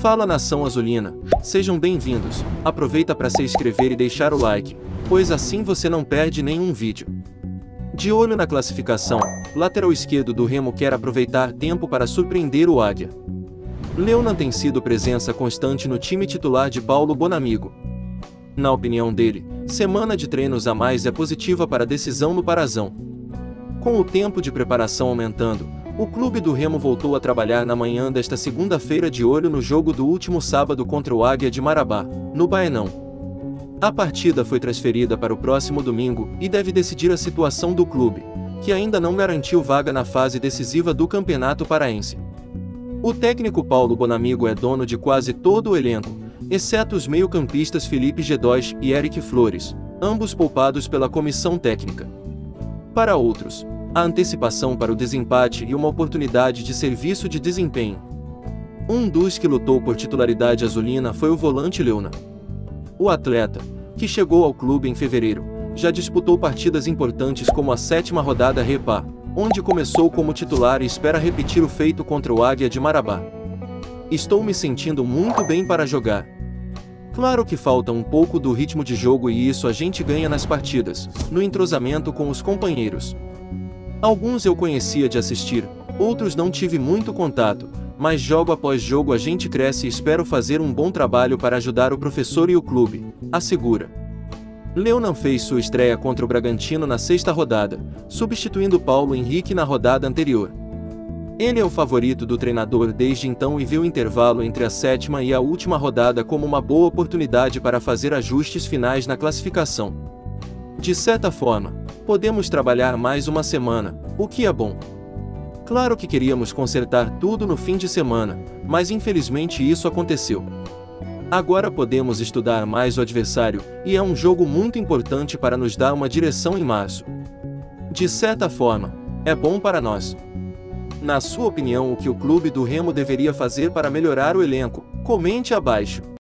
Fala nação azulina, sejam bem-vindos. Aproveita para se inscrever e deixar o like, pois assim você não perde nenhum vídeo. De olho na classificação, lateral esquerdo do Remo quer aproveitar tempo para surpreender o Águia. Leunan tem sido presença constante no time titular de Paulo Bonamigo. Na opinião dele, semana de treinos a mais é positiva para a decisão no Parazão. Com o tempo de preparação aumentando, o clube do Remo voltou a trabalhar na manhã desta segunda-feira de olho no jogo do último sábado contra o Águia de Marabá, no Baenão. A partida foi transferida para o próximo domingo e deve decidir a situação do clube, que ainda não garantiu vaga na fase decisiva do Campeonato Paraense. O técnico Paulo Bonamigo é dono de quase todo o elenco, exceto os meio-campistas Felipe Gedós e Eric Flores, ambos poupados pela comissão técnica. Para outros, a antecipação para o desempate e uma oportunidade de serviço de desempenho. Um dos que lutou por titularidade azulina foi o volante Leunan. O atleta, que chegou ao clube em fevereiro, já disputou partidas importantes como a 7ª rodada Repá, onde começou como titular e espera repetir o feito contra o Águia de Marabá. Estou me sentindo muito bem para jogar. Claro que falta um pouco do ritmo de jogo e isso a gente ganha nas partidas, no entrosamento com os companheiros. Alguns eu conhecia de assistir, outros não tive muito contato, mas jogo após jogo a gente cresce e espero fazer um bom trabalho para ajudar o professor e o clube, assegura. Leunan fez sua estreia contra o Bragantino na 6ª rodada, substituindo Paulo Henrique na rodada anterior. Ele é o favorito do treinador desde então e viu o intervalo entre a 7ª e a última rodada como uma boa oportunidade para fazer ajustes finais na classificação. De certa forma, podemos trabalhar mais uma semana, o que é bom. Claro que queríamos consertar tudo no fim de semana, mas infelizmente isso aconteceu. Agora podemos estudar mais o adversário, e é um jogo muito importante para nos dar uma direção em março. De certa forma, é bom para nós. Na sua opinião, o que o clube do Remo deveria fazer para melhorar o elenco? Comente abaixo.